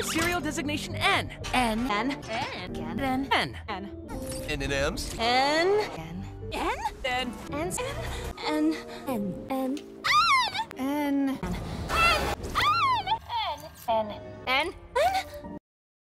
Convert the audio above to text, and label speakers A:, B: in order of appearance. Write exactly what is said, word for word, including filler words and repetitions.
A: Name serial designation N. N.
B: N. N.
A: N.
B: N.
A: N.
B: N.
C: N and M's?
B: N. N.
A: N. N.
B: N. N. N. N. N. N. N. N. N. N.